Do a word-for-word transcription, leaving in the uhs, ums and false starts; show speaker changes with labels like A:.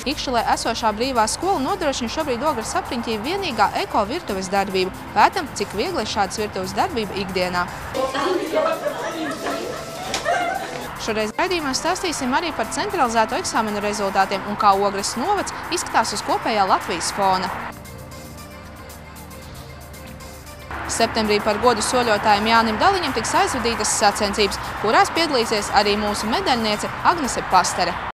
A: Ikšķelē esošā brīvā skola nodrošina šobrīd Ogres apriņķī vienīgā eko virtuves darbību. Pētam, cik viegli ir šādas virtuves darbība ikdienā. Šoreiz raidījumā stāstīsim arī par centralizēto eksāmenu rezultātiem un kā Ogres novads izskatās uz kopējā Latvijas fona. Septembrī par godu soļotājiem Jānim Daliņam tiks aizvadītas sacensības, kurās piedalīsies arī mūsu medaļniece Agnese Pastere.